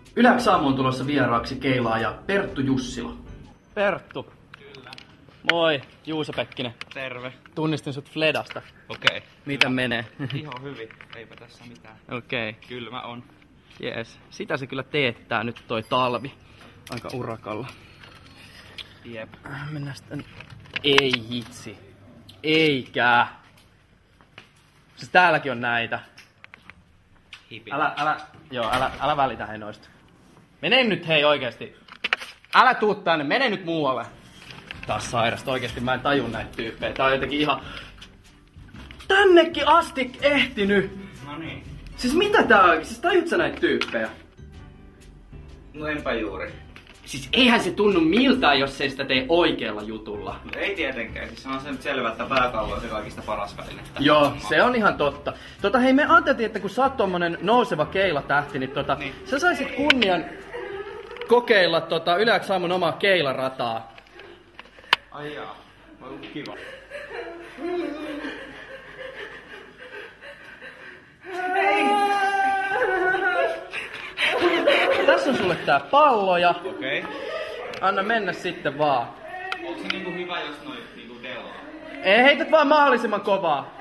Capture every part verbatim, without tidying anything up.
Yleäks aamu on tulossa vieraaksi keilaaja Perttu Jussila. Perttu. Kyllä. Moi, Juuso Pekkinen. Terve. Tunnistin sut Fledasta. Okei. Okay. Miten menee? Ihan hyvin, eipä tässä mitään. Okei. Okay. Kylmä on. Jees. Sitä se kyllä teettää nyt toi talvi. Aika urakalla. Jep. Mennään sitten. Ei hitsi. Eikä. Siis täälläkin on näitä. Hipi. Älä, älä, joo, älä, älä välitä hei noista. Mene nyt hei oikeesti. Älä tuu tänne, mene nyt muualle. Taas sairasta oikeesti, mä en taju näitä tyyppejä. Tää on jotenkin ihan... Tännekin asti ehtinyt. No niin. Siis mitä tää on? Siis tajut sä näitä tyyppejä? No enpä juuri. Siis eihän se tunnu miltään, jos ei sitä tee oikealla jutulla. No ei tietenkään, siis on se nyt selvä, että pääkallo on se kaikista paras väline. Joo, se on ihan totta. Tota hei, me ajateltiin, että kun sä oot tommonen nouseva keilatähti, niin tota, niin. Sä saisit kunnian kokeilla tota Yleäks aamun omaa keilarataa. Ai jaa, voi kiva. Tässä on sulle tää pallo ja Okei. Okay. anna mennä sitten vaan. Onko se niinku hyvä, jos noin niinku delaa? Ei, heität vaan mahdollisimman kovaa.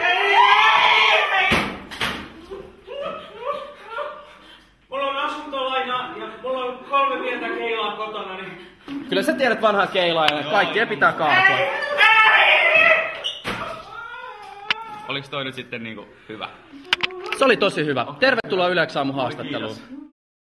Mulla on asuntolaina ja mulla on kolme pientä keilaa kotona, niin... Kyllä sä tiedät vanhaa keilaajan, että kaikkea pitää kaatua. Oliks toi nyt sitten niinku hyvä? Se oli tosi hyvä. Tervetuloa Yleäks aamun haastatteluun. Kiitos.